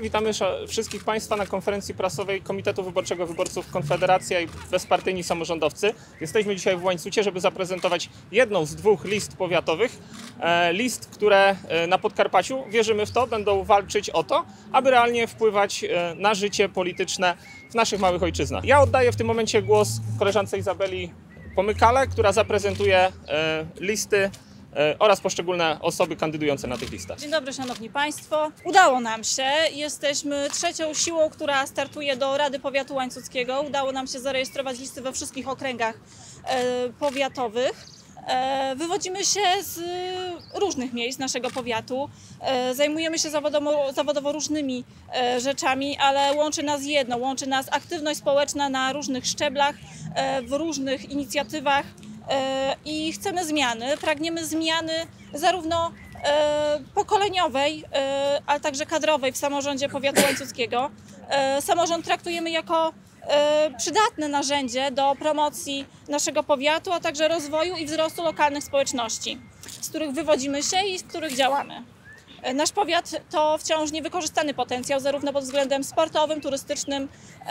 Witamy wszystkich Państwa na konferencji prasowej Komitetu Wyborczego Wyborców Konfederacja i Bezpartyjni Samorządowcy. Jesteśmy dzisiaj w Łańcucie, żeby zaprezentować jedną z dwóch list powiatowych. List, które na Podkarpaciu, wierzymy w to, będą walczyć o to, aby realnie wpływać na życie polityczne w naszych małych ojczyznach. Ja oddaję w tym momencie głos koleżance Izabeli Pomykale, która zaprezentuje listy oraz poszczególne osoby kandydujące na tych listach. Dzień dobry, Szanowni Państwo. Udało nam się. Jesteśmy trzecią siłą, która startuje do Rady Powiatu Łańcuckiego. Udało nam się zarejestrować listy we wszystkich okręgach powiatowych. Wywodzimy się z różnych miejsc naszego powiatu. Zajmujemy się zawodowo różnymi rzeczami, ale łączy nas jedno. Łączy nas aktywność społeczna na różnych szczeblach, w różnych inicjatywach. I chcemy zmiany, pragniemy zmiany zarówno pokoleniowej, ale także kadrowej w samorządzie powiatu łańcuckiego. Samorząd traktujemy jako przydatne narzędzie do promocji naszego powiatu, a także rozwoju i wzrostu lokalnych społeczności, z których wywodzimy się i z których działamy. Nasz powiat to wciąż niewykorzystany potencjał, zarówno pod względem sportowym, turystycznym,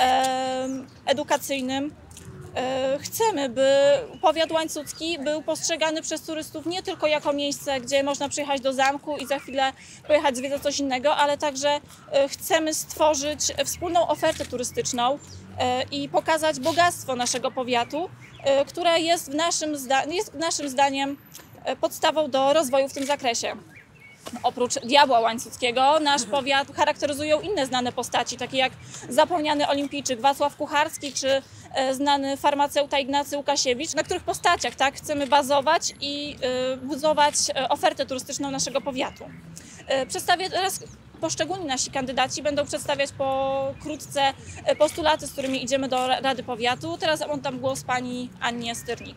edukacyjnym. Chcemy, by powiat łańcucki był postrzegany przez turystów nie tylko jako miejsce, gdzie można przyjechać do zamku i za chwilę pojechać zwiedzać coś innego, ale także chcemy stworzyć wspólną ofertę turystyczną i pokazać bogactwo naszego powiatu, które jest naszym zdaniem podstawą do rozwoju w tym zakresie. Oprócz diabła łańcuckiego nasz powiat charakteryzują inne znane postaci, takie jak zapomniany olimpijczyk Wacław Kucharski czy znany farmaceuta Ignacy Łukasiewicz, na których postaciach chcemy bazować i budować ofertę turystyczną naszego powiatu. Przedstawię teraz, poszczególni nasi kandydaci będą przedstawiać pokrótce postulaty, z którymi idziemy do Rady Powiatu. Teraz oddam głos pani Annie Styrnik.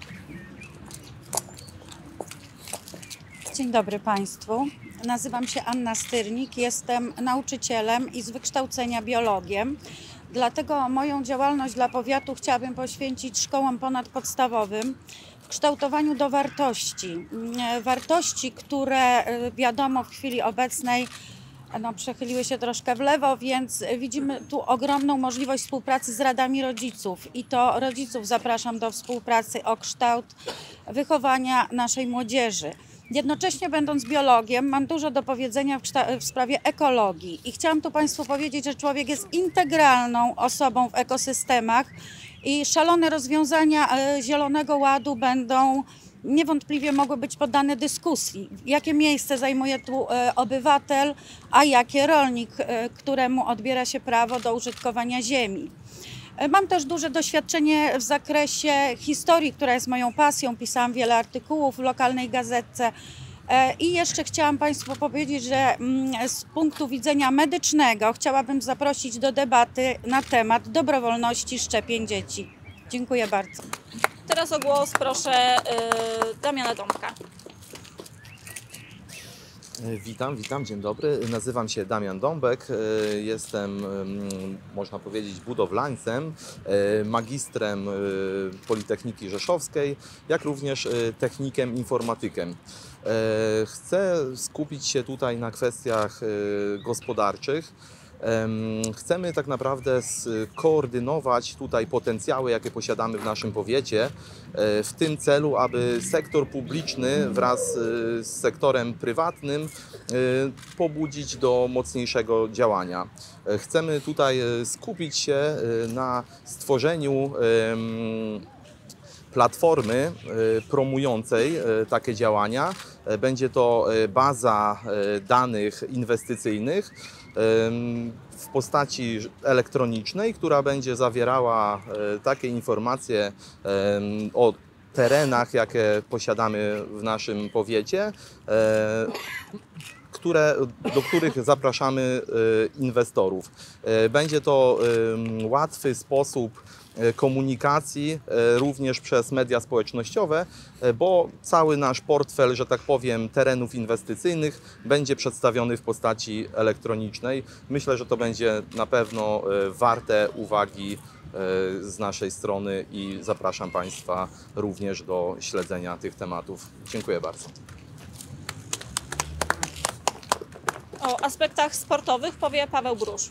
Dzień dobry Państwu. Nazywam się Anna Styrnik, jestem nauczycielem i z wykształcenia biologiem. Dlatego moją działalność dla powiatu chciałabym poświęcić szkołom ponadpodstawowym w kształtowaniu do wartości. Wartości, które wiadomo w chwili obecnej przechyliły się troszkę w lewo, więc widzimy tu ogromną możliwość współpracy z radami rodziców i to rodziców zapraszam do współpracy o kształt wychowania naszej młodzieży. Jednocześnie będąc biologiem mam dużo do powiedzenia w sprawie ekologii i chciałam tu Państwu powiedzieć, że człowiek jest integralną osobą w ekosystemach i szalone rozwiązania Zielonego Ładu będą niewątpliwie mogły być poddane dyskusji. Jakie miejsce zajmuje tu obywatel, a jakie rolnik, któremu odbiera się prawo do użytkowania ziemi. Mam też duże doświadczenie w zakresie historii, która jest moją pasją. Pisałam wiele artykułów w lokalnej gazetce. I jeszcze chciałam Państwu powiedzieć, że z punktu widzenia medycznego chciałabym zaprosić do debaty na temat dobrowolności szczepień dzieci. Dziękuję bardzo. Teraz o głos proszę Damiana Dąbka. Witam, dzień dobry. Nazywam się Damian Dąbek, jestem, można powiedzieć, budowlańcem, magistrem Politechniki Rzeszowskiej, jak również technikiem informatykiem. Chcę skupić się tutaj na kwestiach gospodarczych. Chcemy tak naprawdę skoordynować tutaj potencjały, jakie posiadamy w naszym powiecie, w tym celu, aby sektor publiczny wraz z sektorem prywatnym pobudzić do mocniejszego działania. Chcemy tutaj skupić się na stworzeniu platformy promującej takie działania. Będzie to baza danych inwestycyjnych w postaci elektronicznej, która będzie zawierała takie informacje o terenach, jakie posiadamy w naszym powiecie, do których zapraszamy inwestorów. Będzie to łatwy sposób komunikacji również przez media społecznościowe, bo cały nasz portfel, że tak powiem, terenów inwestycyjnych będzie przedstawiony w postaci elektronicznej. Myślę, że to będzie na pewno warte uwagi z naszej strony i zapraszam Państwa również do śledzenia tych tematów. Dziękuję bardzo. o aspektach sportowych powie Paweł Brusz.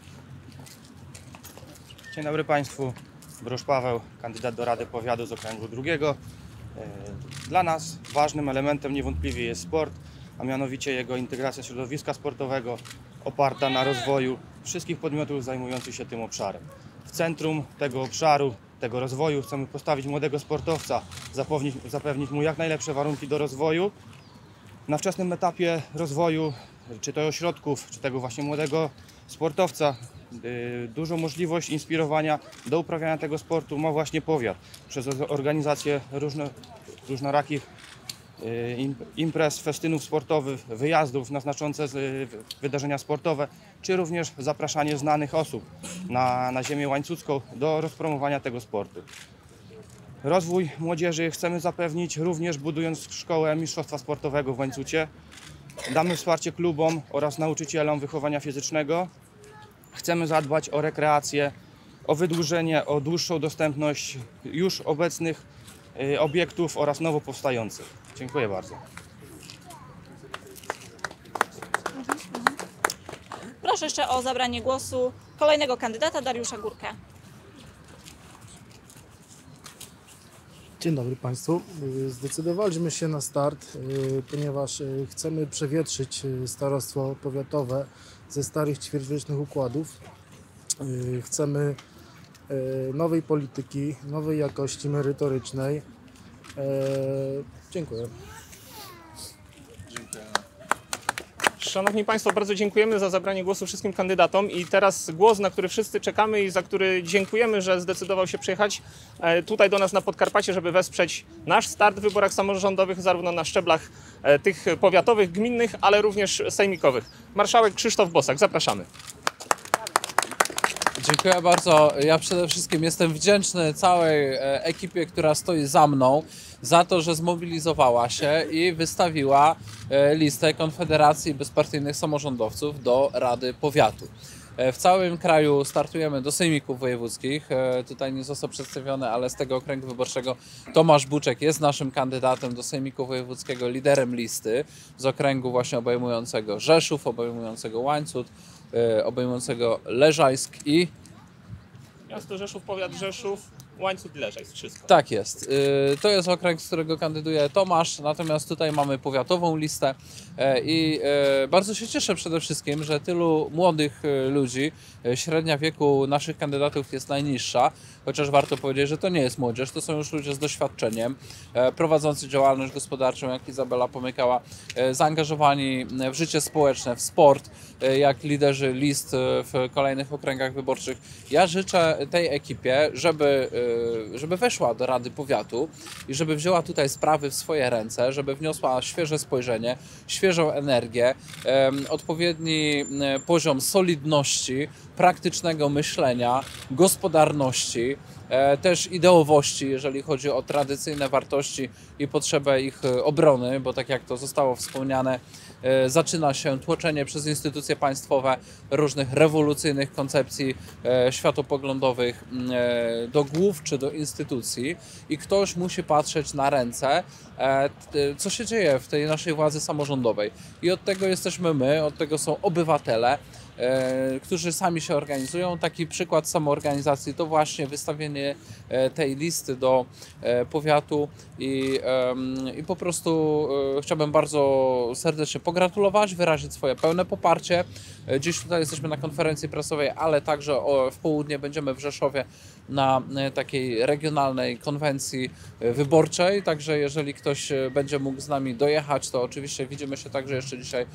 Dzień dobry Państwu, Brusz Paweł, kandydat do Rady Powiatu z okręgu drugiego. Dla nas ważnym elementem niewątpliwie jest sport, a mianowicie jego integracja środowiska sportowego oparta na rozwoju wszystkich podmiotów zajmujących się tym obszarem. W centrum tego obszaru, tego rozwoju chcemy postawić młodego sportowca, zapewnić mu jak najlepsze warunki do rozwoju. Na wczesnym etapie rozwoju, czy to ośrodków, czy tego właśnie młodego sportowca, dużą możliwość inspirowania do uprawiania tego sportu ma właśnie powiat przez organizację różnorakich imprez, festynów sportowych, wyjazdów na znaczące wydarzenia sportowe, czy również zapraszanie znanych osób na ziemię łańcucką do rozpromowania tego sportu. Rozwój młodzieży chcemy zapewnić również budując szkołę mistrzostwa sportowego w Łańcucie. Damy wsparcie klubom oraz nauczycielom wychowania fizycznego. Chcemy zadbać o rekreację, o wydłużenie, o dłuższą dostępność już obecnych obiektów oraz nowo powstających. Dziękuję bardzo. Proszę jeszcze o zabranie głosu kolejnego kandydata, Dariusza Górkę. Dzień dobry Państwu. Zdecydowaliśmy się na start, ponieważ chcemy przewietrzyć starostwo powiatowe ze starych ćwierćwiecznych układów. Chcemy nowej polityki, nowej jakości merytorycznej. Dziękuję. Szanowni Państwo, bardzo dziękujemy za zabranie głosu wszystkim kandydatom i teraz głos, na który wszyscy czekamy i za który dziękujemy, że zdecydował się przyjechać tutaj do nas na Podkarpacie, żeby wesprzeć nasz start w wyborach samorządowych zarówno na szczeblach tych powiatowych, gminnych, ale również sejmikowych. Marszałek Krzysztof Bosak, zapraszamy. Dziękuję bardzo. Ja przede wszystkim jestem wdzięczny całej ekipie, która stoi za mną, za to, że zmobilizowała się i wystawiła listę Konfederacji Bezpartyjnych Samorządowców do Rady Powiatu. W całym kraju startujemy do sejmików wojewódzkich. Tutaj nie został przedstawiony, ale z tego okręgu wyborczego Tomasz Buczek jest naszym kandydatem do sejmiku wojewódzkiego, liderem listy z okręgu właśnie obejmującego Rzeszów, obejmującego Łańcut, obejmującego Leżajsk i... Miasto Rzeszów, powiat Rzeszów, Łańcut, Leżajsk, wszystko. Tak jest. To jest okręg, z którego kandyduje Tomasz, natomiast tutaj mamy powiatową listę i bardzo się cieszę przede wszystkim, że tylu młodych ludzi, średnia wieku naszych kandydatów jest najniższa, chociaż warto powiedzieć, że to nie jest młodzież, to są już ludzie z doświadczeniem, prowadzący działalność gospodarczą, jak Izabela Pomykała, zaangażowani w życie społeczne, w sport, jak liderzy list w kolejnych okręgach wyborczych. Ja życzę tej ekipie, żeby weszła do Rady Powiatu i żeby wzięła tutaj sprawy w swoje ręce, żeby wniosła świeże spojrzenie, świeżą energię, odpowiedni poziom solidności, praktycznego myślenia, gospodarności, też ideowości, jeżeli chodzi o tradycyjne wartości i potrzebę ich obrony, bo tak jak to zostało wspomniane, zaczyna się tłoczenie przez instytucje państwowe różnych rewolucyjnych koncepcji światopoglądowych do głów czy do instytucji i ktoś musi patrzeć na ręce, co się dzieje w tej naszej władzy samorządowej. I od tego jesteśmy my, od tego są obywatele, którzy sami się organizują. Taki przykład samoorganizacji to właśnie wystawienie tej listy do powiatu i po prostu chciałbym bardzo serdecznie pogratulować, wyrazić swoje pełne poparcie. Dziś tutaj jesteśmy na konferencji prasowej, ale także w południe będziemy w Rzeszowie na takiej regionalnej konwencji wyborczej, także jeżeli ktoś będzie mógł z nami dojechać, to oczywiście widzimy się także jeszcze dzisiaj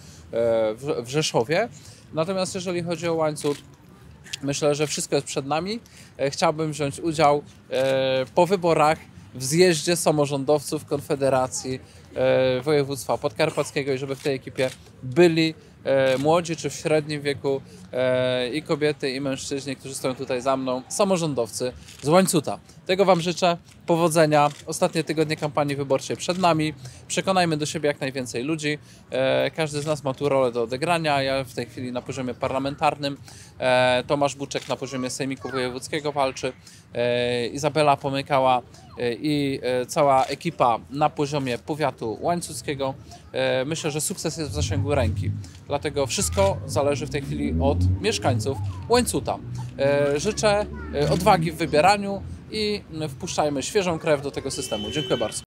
w Rzeszowie. Natomiast jeżeli chodzi o Łańcut, myślę, że wszystko jest przed nami. Chciałbym wziąć udział po wyborach w zjeździe samorządowców Konfederacji Województwa Podkarpackiego i żeby w tej ekipie byli młodzi czy w średnim wieku i kobiety, i mężczyźni, którzy stoją tutaj za mną, samorządowcy z Łańcuta. Tego Wam życzę, powodzenia. Ostatnie tygodnie kampanii wyborczej przed nami. Przekonajmy do siebie jak najwięcej ludzi. Każdy z nas ma tu rolę do odegrania. Ja w tej chwili na poziomie parlamentarnym. Tomasz Buczek na poziomie Sejmiku Wojewódzkiego walczy. Izabela Pomykała i cała ekipa na poziomie powiatu łańcuckiego, myślę, że sukces jest w zasięgu ręki. Dlatego wszystko zależy w tej chwili od mieszkańców Łańcuta. Życzę odwagi w wybieraniu i wpuszczajmy świeżą krew do tego systemu. Dziękuję bardzo.